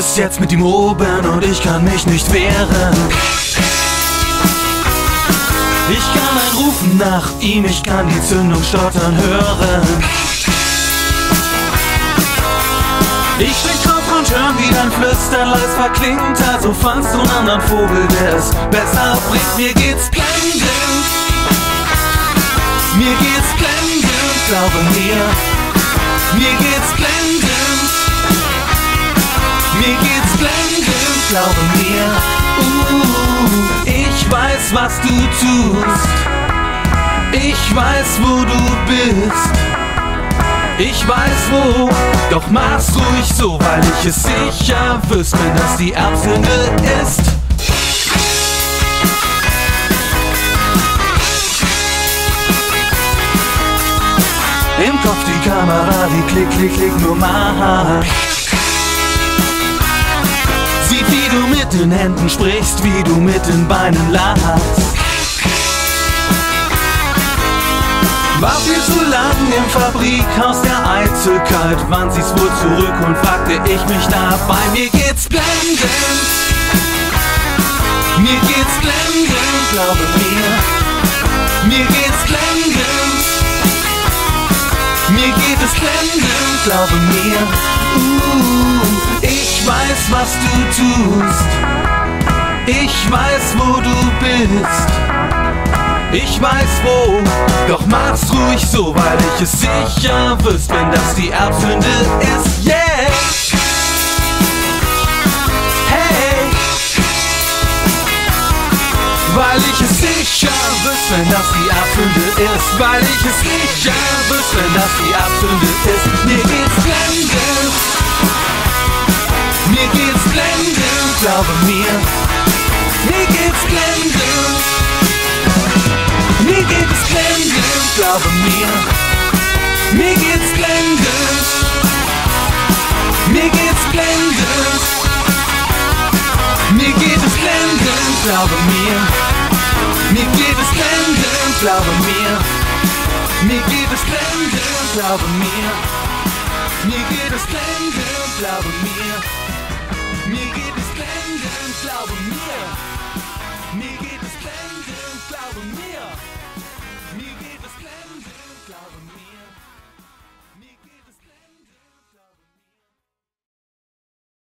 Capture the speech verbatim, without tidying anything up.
bist jetzt mit ihm oben und ich kann mich nicht wehren. Ich kann ein Rufen nach ihm, ich kann die Zündung stottern hören. Ich steh drauf und hör, wie dein Flüstern leis verklingt, also fandst du einen anderen Vogel, der es besser bringt. Mir geht's blendend, mir geht's blendend, glaube mir. Mir geht's blendend, mir geht's blendend, glaube mir. Uh, ich weiß, was du tust, ich weiß, wo du bist. Ich weiß wo, doch mach's ruhig so, weil ich es sicher wüsste, wenn das die Erbsünde ist. Im Kopf die Kamera, die klick, klick, klick nur macht. Sieht, wie du mit den Händen sprichst, wie du mit den Beinen lachst. War viel zu lang im Fabrikhaus der Eitelkeit, wann sie's wohl zurück und fragte ich mich dabei. Mir geht's blendend, mir geht's blendend, glaube mir. Mir geht's blendend, mir geht es blendend, glaube mir. Uh, ich weiß, was du tust, ich weiß, wo du bist. Ich weiß wo, doch mach's ruhig so, weil ich es sicher wüsste, wenn das die Erbsünde ist. Yeah! Hey! Weil ich es sicher wüsste, wenn das die Erbsünde ist. Weil ich es sicher wüsste, wenn das die Erbsünde ist. Mir geht's blendend, mir geht's blendend, glaube mir. Mir geht's blendend, mir geht es blendend, glaube mir. Mir geht's blendend, mir geht's blendend. Mir geht es blendend, glaube mir. Mir geht es blendend, glaube mir. Mir geht es blendend, glaube mir. Mir geht es blendend, glaube mir.